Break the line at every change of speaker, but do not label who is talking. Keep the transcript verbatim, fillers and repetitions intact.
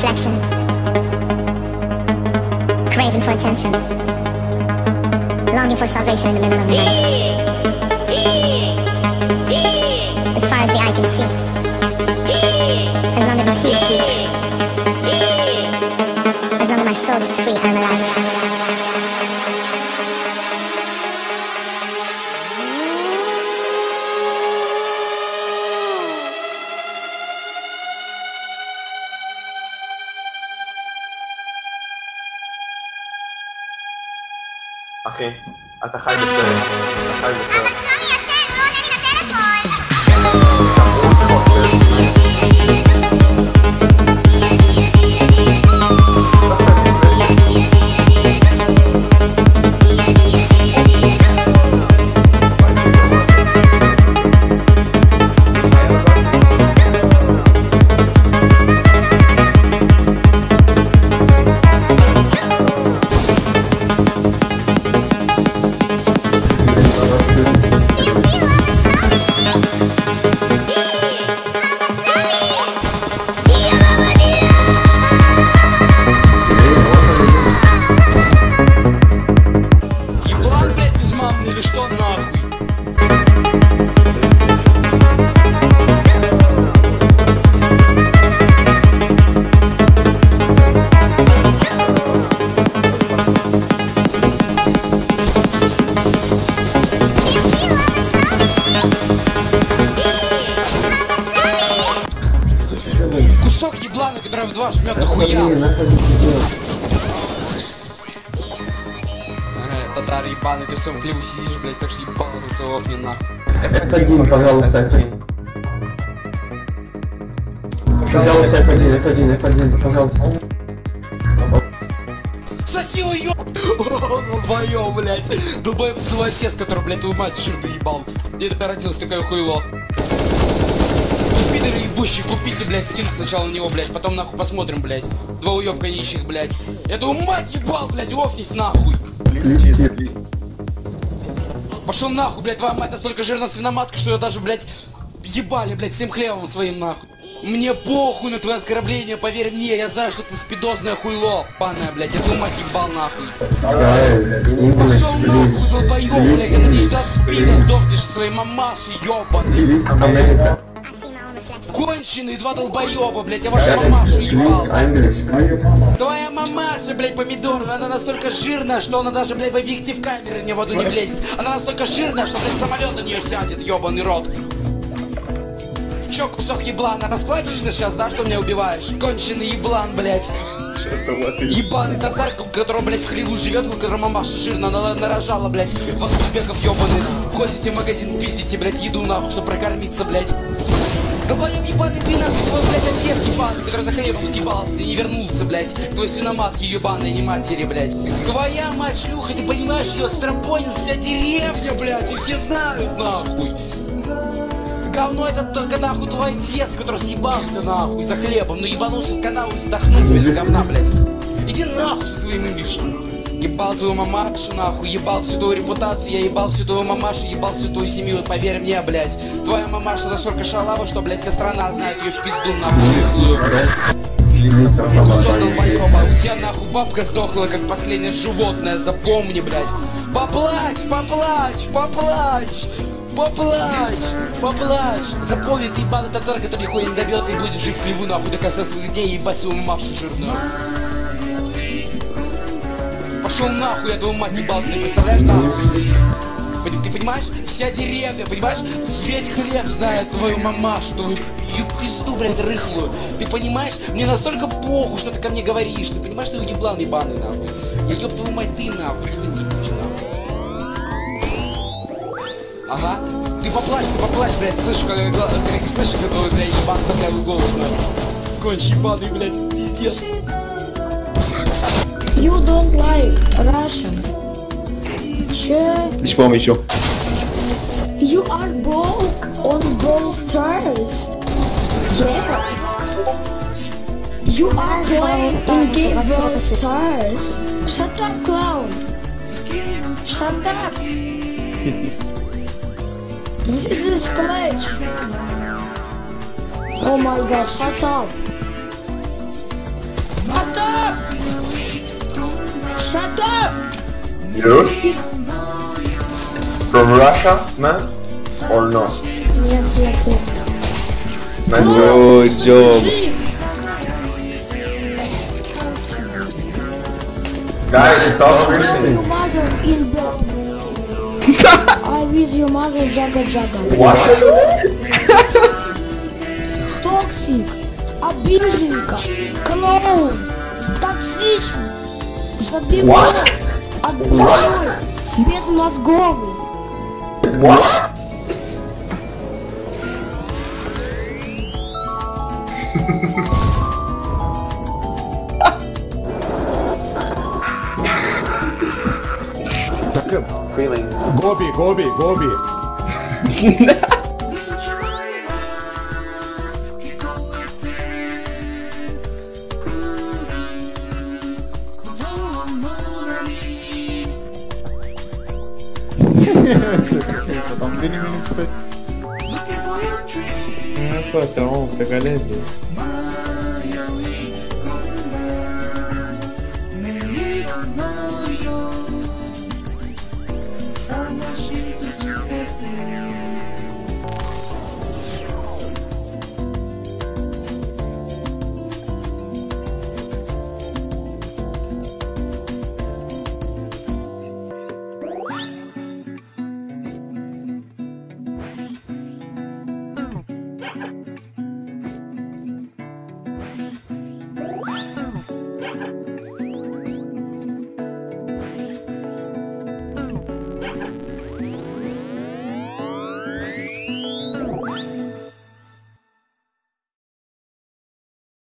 reflection, craving for attention, longing for salvation in the middle of the night. As far as the eye can see, as long as the sea is deep, as long as my soul is free, I'm alive.
אחי, אתה חי בסרט, אתה חי בסרט.
Кусок еблана, который в два жмет нахуя. Татар ебаный, ты все в хлебу сидишь, блядь, так что ебаный засовов мне нахуй.
эф один, пожалуйста, эф один. Пожалуйста, эф один, эф один, эф один, пожалуйста.
Соси ее! Долбоёб, блядь. Долбоёб свой отец, который, блядь, твою мать жирку ебал. Где ты родилась такая хуйло? Пидоры ебущие, купите, блядь, скин сначала на него, блядь, потом нахуй посмотрим, блядь. Два уёбка нищих, блядь. Я твою мать ебал, блядь, офнись нахуй. Пошел нахуй, блядь, твоя мать настолько жирная свиноматка, что ее даже, блядь, ебали, блядь, всем хлебом своим нахуй. Мне похуй на твое оскорбление, поверь мне, я знаю, что ты спидозное хуйло, паная, блядь, я твою мать ебал нахуй. Пошел нахуй, долбоёб, блядь, я надеюсь, ты от спида сдохнешь своей мамашей, ёбаный. Конченые два долбоёба, блядь, я вашу мамашу ебал. Твоя мамаша, блядь, помидор, она настолько жирная, что она даже, блядь, в объектив камеры не в воду не влезет. Она настолько жирная, что, блядь, самолет на нее сядет, ёбаный рот. Чё, кусок еблана, расплачешься сейчас, да, что меня убиваешь? Конченый еблан, блядь. Ебаный татар, у которого, блядь, в хлеву живет, у которого мамаша жирная, она нарожала, блядь, вас узбеков ёбаных. Ходите в магазин, пиздите, блядь, еду нахуй, чтобы прокормиться, блядь. Долбоёб ебаный, ты нахуй, твой, блядь, отец ебаный, который за хлебом съебался и не вернулся, блядь. Твой свиноматки ебаной, не матери, блядь. Твоя мать шлюха, ты понимаешь, ее стропонит вся деревня, блядь, и все знают, нахуй. Говно это только нахуй твой отец, который съебался нахуй за хлебом, но ебанулся в канал и вздохнулся из говна, блядь. Иди нахуй со своим имиджем. Ебал твою мамашу нахуй, ебал всю твою репутацию, я ебал всю твою мамашу, ебал всю твою семью, поверь мне, блядь. Твоя мамаша настолько шалава, что, блядь, вся страна знает ее в пизду нахуй. Кусок долбоёба, у тебя нахуй бабка сдохла, как последнее животное, запомни, блядь. Поплачь, поплачь, поплачь. Поплачь, поплачь. Запомни, ты ебаный татар, который хуй не добьется и будет жить в хлеву нахуй до конца своих дней и ебать свою мамашу жирную. Пошел нахуй, я твою мать ебал, ты представляешь нахуй? Ты понимаешь? Вся деревня, понимаешь? Весь хлеб знает твою мамашу, твою пизду, блядь, рыхлую. Ты понимаешь? Мне настолько похуй, что ты ко мне говоришь. Ты понимаешь, что ты еблан ебаный нахуй? Я еб твою мать, ты нахуй, ты не будешь нахуй. Ага. Ты поплачь, ты поплачь, блядь, слышишь, как, как слышишь, какой, блядь, ебан заглявый голос нахуй. Конч ебаный, блядь, пиздец.
You don't like Russian. Че?
С помощью.
You are broke on Brawl Stars. Yeah. You are playing in game Brawl Stars. Shut up, clown. Shut up. This is this college. Oh my god, shut up. Shut up! Shut up!
You? From Russia, man? Or not?
Yes, yes, yes.
Man,
Good job.
guys, stop
Your
listening.
mother in bed. I with your mother Jaga Jaga.
What?
Toxic, обиженка, клоун, токсичный, забивной, отбивной, безмозговый.
What? Feeling.
Gobi, Gobi, Gobi. Потом две минуты спать.
Ah, patrão, pega leve.